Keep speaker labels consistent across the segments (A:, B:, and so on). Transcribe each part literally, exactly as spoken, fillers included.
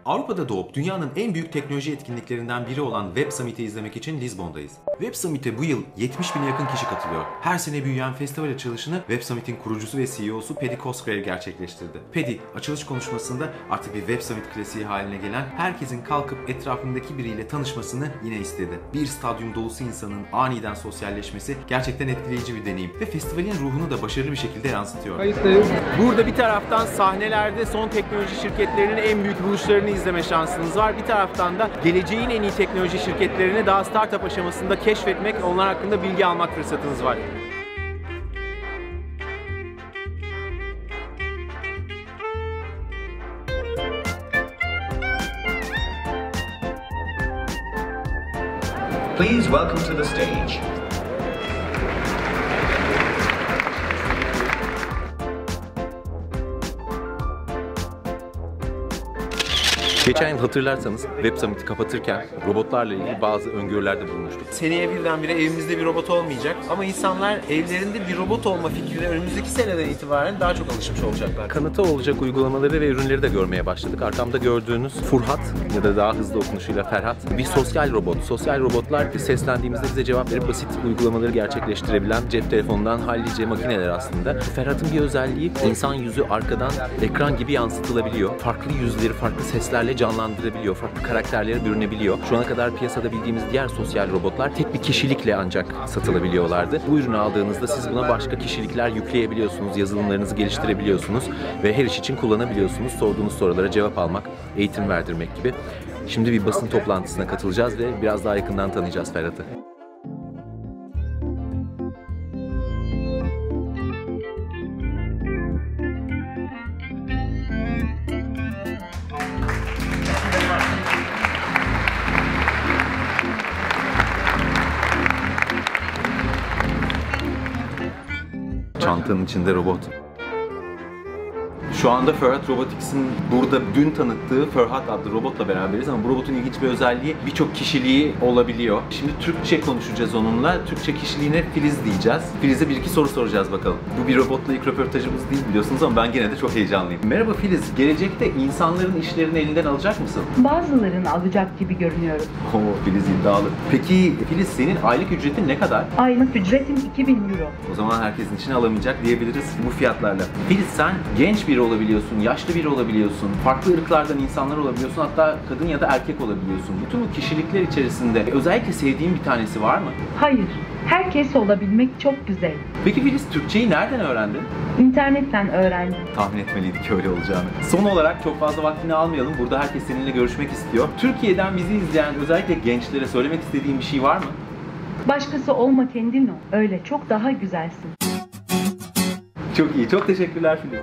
A: Avrupa'da doğup dünyanın en büyük teknoloji etkinliklerinden biri olan Web Summit'i izlemek için Lizbon'dayız. Web Summit'e bu yıl yetmiş bine yakın kişi katılıyor. Her sene büyüyen festival açılışını Web Summit'in kurucusu ve C E O'su Paddy Cosgrave gerçekleştirdi. Paddy, açılış konuşmasında artık bir Web Summit klasiği haline gelen, herkesin kalkıp etrafındaki biriyle tanışmasını yine istedi. Bir stadyum dolusu insanın aniden sosyalleşmesi gerçekten etkileyici bir deneyim ve festivalin ruhunu da başarılı bir şekilde yansıtıyor. Burada bir taraftan sahnelerde son teknoloji şirketlerinin en büyük buluşlarını izleme şansınız var. Bir taraftan da geleceğin en iyi teknoloji şirketlerini daha startup aşamasında keşfetmek, onlar hakkında bilgi almak fırsatınız var.
B: Please welcome to the stage.
A: Geçen yıl hatırlarsanız Web Summit'i kapatırken robotlarla ilgili bazı öngörülerde bulunmuştuk. Seneye birdenbire evimizde bir robot olmayacak ama insanlar evlerinde bir robot olma fikrine önümüzdeki seneden itibaren daha çok alışmış olacaklar. Kanıtı olacak uygulamaları ve ürünleri de görmeye başladık. Arkamda gördüğünüz Furhat ya da daha hızlı okunuşuyla Ferhat bir sosyal robot. Sosyal robotlar seslendiğimizde bize cevap verip basit uygulamaları gerçekleştirebilen cep telefonundan hallice makineler aslında. Ferhat'ın bir özelliği, insan yüzü arkadan ekran gibi yansıtılabiliyor. Farklı yüzleri farklı seslerle canlandırabiliyor, farklı karakterlere bürünebiliyor. Şu ana kadar piyasada bildiğimiz diğer sosyal robotlar tek bir kişilikle ancak satılabiliyorlardı. Bu ürünü aldığınızda siz buna başka kişilikler yükleyebiliyorsunuz, yazılımlarınızı geliştirebiliyorsunuz ve her iş için kullanabiliyorsunuz. Sorduğunuz sorulara cevap almak, eğitim verdirmek gibi. Şimdi bir basın toplantısına katılacağız ve biraz daha yakından tanıyacağız Ferhat'ı. Çantanın içinde robot. Şu anda Ferhat Robotics'in burada dün tanıttığı Ferhat adlı robotla beraberiz ama bu robotun ilginç bir özelliği, birçok kişiliği olabiliyor. Şimdi Türkçe konuşacağız onunla. Türkçe kişiliğine Filiz diyeceğiz. Filiz'e bir iki soru soracağız bakalım. Bu bir robotla ilk röportajımız değil biliyorsunuz ama ben gene de çok heyecanlıyım. Merhaba Filiz, gelecekte insanların işlerini elinden alacak mısın?
C: Bazılarını alacak gibi görünüyorum.
A: Oo, Filiz iddialı. Peki Filiz, senin aylık ücretin ne kadar?
C: Aylık ücretim iki bin euro.
A: O zaman herkesin için alamayacak diyebiliriz bu fiyatlarla. Filiz, sen genç biri olabiliyorsun, yaşlı biri olabiliyorsun, farklı ırklardan insanlar olabiliyorsun, hatta kadın ya da erkek olabiliyorsun. Bütün bu kişilikler içerisinde özellikle sevdiğin bir tanesi var mı?
C: Hayır, herkes olabilmek çok güzel.
A: Peki Filiz, Türkçeyi nereden öğrendin?
C: İnternetten öğrendim.
A: Tahmin etmeliydik öyle olacağını. Son olarak çok fazla vaktini almayalım. Burada herkes seninle görüşmek istiyor. Türkiye'den bizi izleyen özellikle gençlere söylemek istediğin bir şey var mı?
C: Başkası olma, kendin ol. Öyle çok daha güzelsin.
A: Çok iyi, çok teşekkürler Filiz.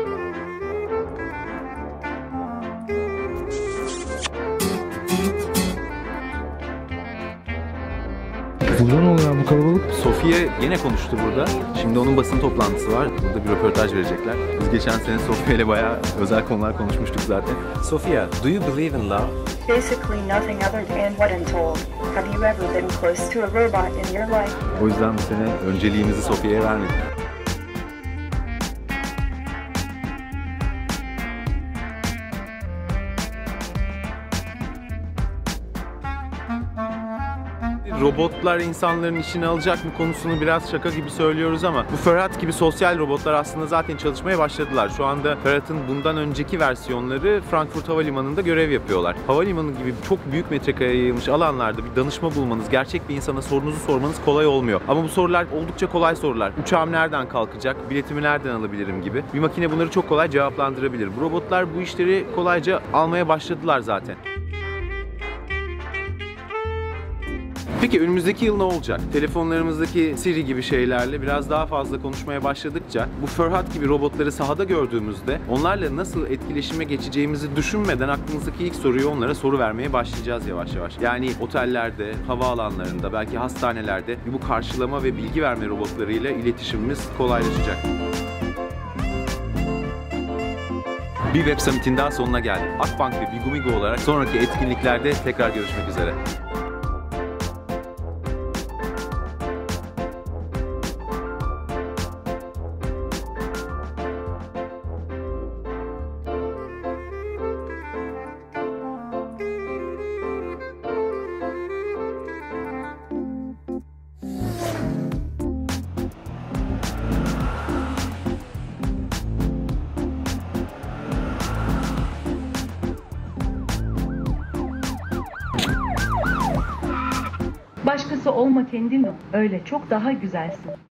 D: Burada ne oluyor bu kalabalık?
A: Sofia yine konuştu burada. Şimdi onun basın toplantısı var. Burada bir röportaj verecekler. Biz geçen sene Sofia ile bayağı özel konular konuşmuştuk zaten. Sofia, do you believe in love?
E: Basically nothing other than what I'm told. Have you ever been close to a robot in your life?
A: O yüzden bu sene önceliğimizi Sofia'ya vermedik. Robotlar insanların işini alacak mı konusunu biraz şaka gibi söylüyoruz ama bu Ferhat gibi sosyal robotlar aslında zaten çalışmaya başladılar. Şu anda Ferhat'ın bundan önceki versiyonları Frankfurt Havalimanı'nda görev yapıyorlar. Havalimanı gibi çok büyük metrekareye yayılmış alanlarda bir danışma bulmanız, gerçek bir insana sorunuzu sormanız kolay olmuyor. Ama bu sorular oldukça kolay sorular. Uçağım nereden kalkacak, biletimi nereden alabilirim gibi. Bir makine bunları çok kolay cevaplandırabilir. Bu robotlar bu işleri kolayca almaya başladılar zaten. Peki önümüzdeki yıl ne olacak? Telefonlarımızdaki Siri gibi şeylerle biraz daha fazla konuşmaya başladıkça bu Ferhat gibi robotları sahada gördüğümüzde onlarla nasıl etkileşime geçeceğimizi düşünmeden aklımızdaki ilk soruyu onlara soru vermeye başlayacağız yavaş yavaş. Yani otellerde, havaalanlarında, belki hastanelerde bu karşılama ve bilgi verme robotlarıyla iletişimimiz kolaylaşacak. Bir Web Summit'in daha sonuna geldik. Akbank ve Bigomigo olarak sonraki etkinliklerde tekrar görüşmek üzere.
C: başkası olma kendin ol. Öyle çok daha güzelsin.